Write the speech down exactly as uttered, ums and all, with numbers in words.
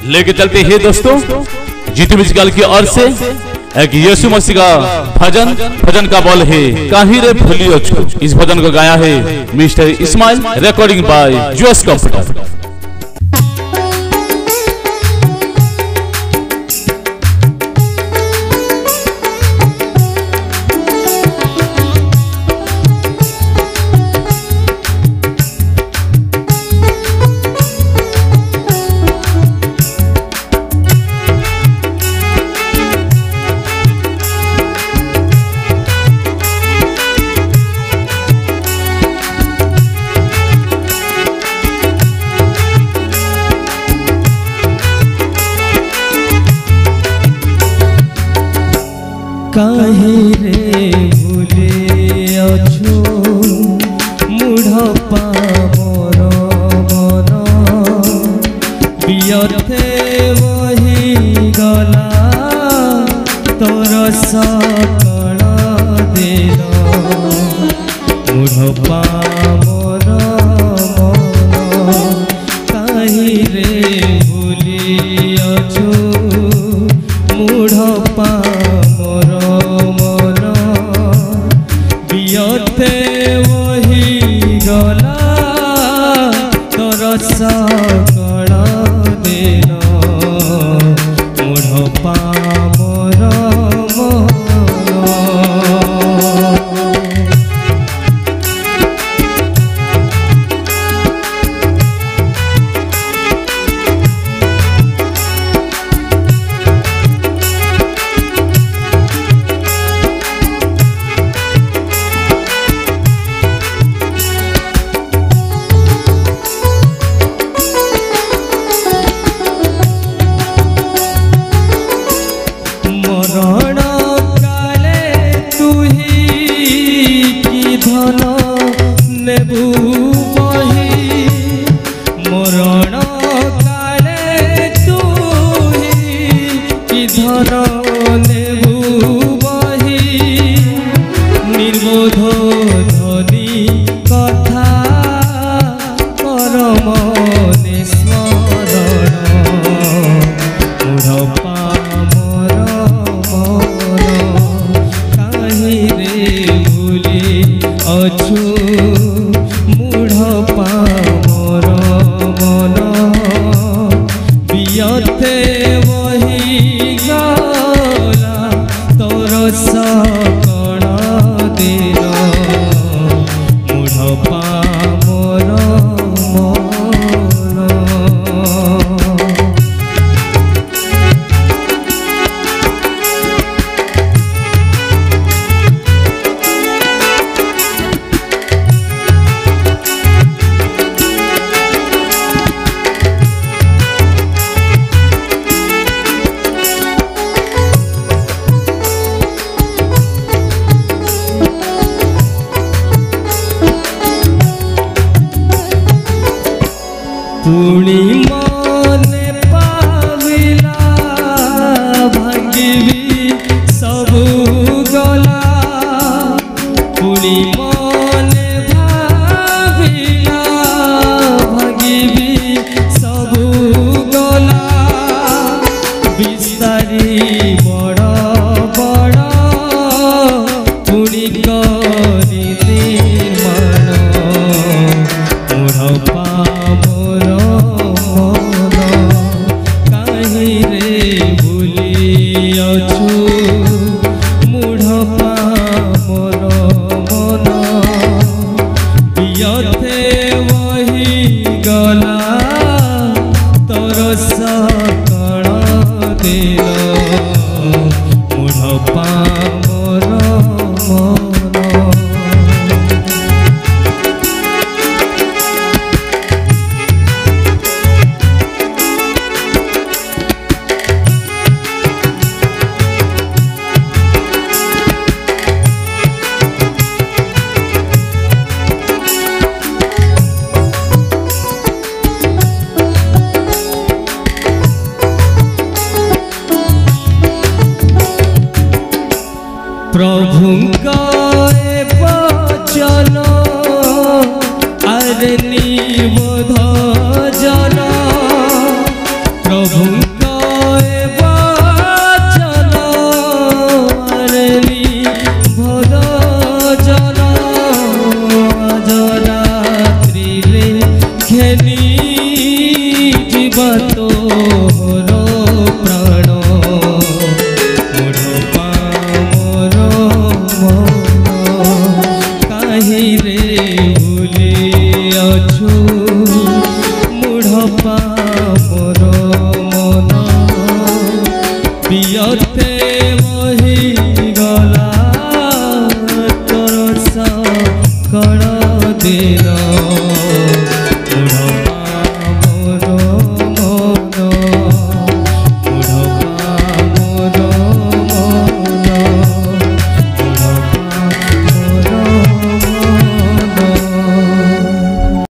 लेके चलते हैं दोस्तों जीतू म्यूजिकल की ओर से एक यीशु मसीह का भजन। भजन का बोल है काहे रे भूलियो छो। इस भजन को गाया है mister Ismail, recording by Jose computer. काहे रे भूले अछु मूढ़पा मोर मन बियर्थे वही गला तोर सकल दिन मूढ़पा मोर मन काहे रे भूले अछु मूढ़पा वही गला तोर सकल दिन मूढ़पा मोर मरण काले तुही की धन नेबू बही मरण काले तुही की धन नेबू बही निर्बोध ध्वनि कथा परम स्मरण मूढ़पा अछु मूढ़पा मोर मन बियर्थे वही गला तोर सकल दिन मूढ़पा मोर मन। पुणी मने पाविला भागिबी सबु गला पुणी मने भाविला भागिबी सबु गला विस्तारी बड़ बड़ पुणी करी निर्माण मूढ़पा मूढ़पा मोर मन बियर्थे वही गला तोर सकल दिन मूढ़पा मोर मन। प्रभुंका वचन आरे निबोध जन प्रभुଙ୍କ ए वचन आरली भोद जन आज रात्रि रे घेनी जीव तो